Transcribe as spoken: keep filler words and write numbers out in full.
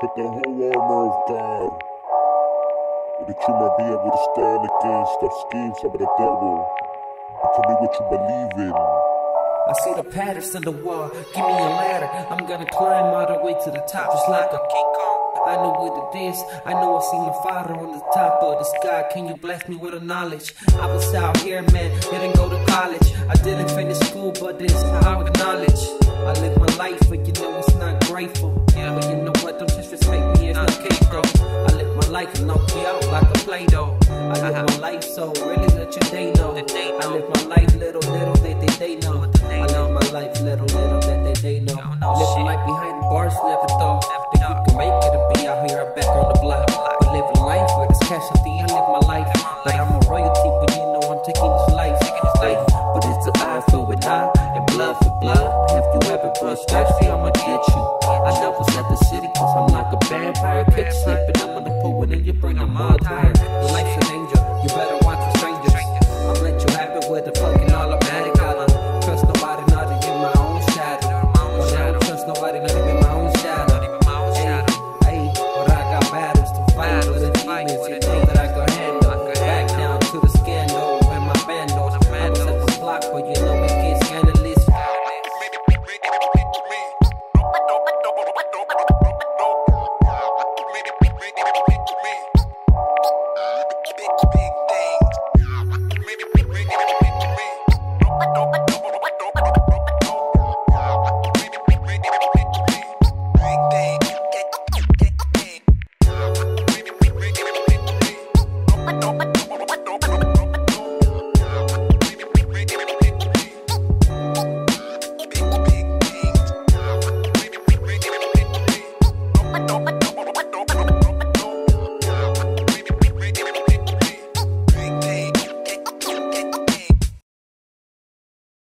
put the whole armor of God, so that you might be able to stand against the schemes of the devil. And tell me what you believe in. I see the patterns in the wall, give me a ladder. I'm gonna climb all the way to the top just like a King Kong. I know what it is, I know I see my father on the top of the sky. Can you bless me with a knowledge? I was out here, man, didn't go to college. I didn't finish school, but this is how I acknowledge. I live my life, but you know it's not grateful. Yeah, but you know what, don't disrespect me, it's not cake, bro. I live my life and knock you out like a Play-Doh. I live my life, so really let your day know. I live my life little, little, they, they, they know. I live my life little, little, that they, they know. I live my life behind the bars, never thought that you can make it and be out here back on the block. I live a life where there's casualty, I live my life. Like I'm a royalty, but you know I'm taking this life. life. But it's an eye for an eye and blood for blood. Have you ever brushed thirsty? I'ma get you. I never set the city, cause I'm like a vampire, catch slipping.